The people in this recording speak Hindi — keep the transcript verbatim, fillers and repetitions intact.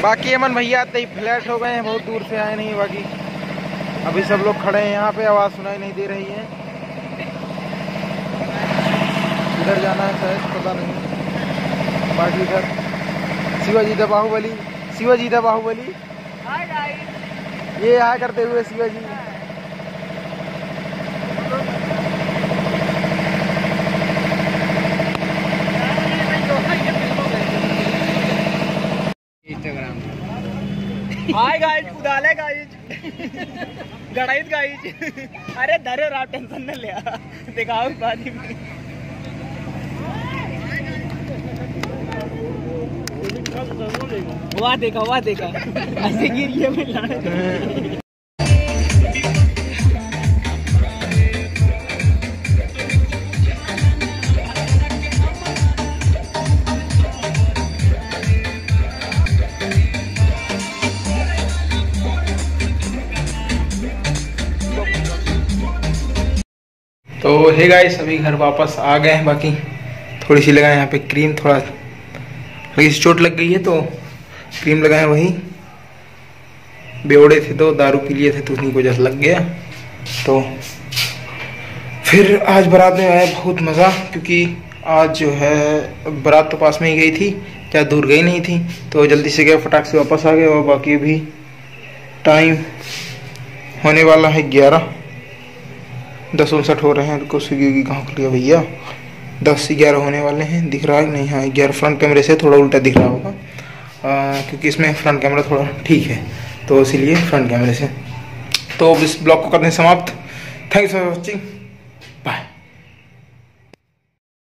बाकी अमन भैया आते ही फ्लैट हो गए हैं, बहुत दूर से आए नहीं। बाकी अभी सब लोग खड़े हैं यहाँ पे, आवाज़ सुनाई नहीं दे रही है। इधर जाना है शायद, पता नहीं। बाकी इधर शिवाजी दा बाहुबली, शिवाजी दा बाहुबली ये आया करते हुए शिवाजी। हाय गाइस, उदाले गाइस, गड़ाईत गाइस। अरे धरे रहा, टेंशन न लिया, दिखाओ पानी में। वाह देखा, वाह देखा, ऐसे गिरिए में लाने। तो हे गाइस, अभी घर वापस आ गए हैं। बाकी थोड़ी सी लगाए यहाँ पे क्रीम, थोड़ा हल्की सी चोट लग गई है तो क्रीम लगाए। वही बेवड़े थे तो दारू पी लिए थे तो उन्हीं को जैसा लग गया। तो फिर आज बारात में आया बहुत मज़ा, क्योंकि आज जो है बारात तो पास में ही गई थी, ज़्यादा दूर गई नहीं थी। तो जल्दी से गए, फटाक से वापस आ गए। और बाकी अभी टाइम होने वाला है ग्यारह, दस उनसठ हो रहे हैं। उनको स्विगी कहाँ खुल गया भैया, दस से ग्यारह होने वाले हैं। दिख रहा है नहीं? हाँ, ग्यारह। फ्रंट कैमरे से थोड़ा उल्टा दिख रहा होगा, क्योंकि इसमें फ्रंट कैमरा थोड़ा ठीक है, तो इसीलिए फ्रंट कैमरे से। तो अब इस ब्लॉग को करते हैं समाप्त। Thanks for watching.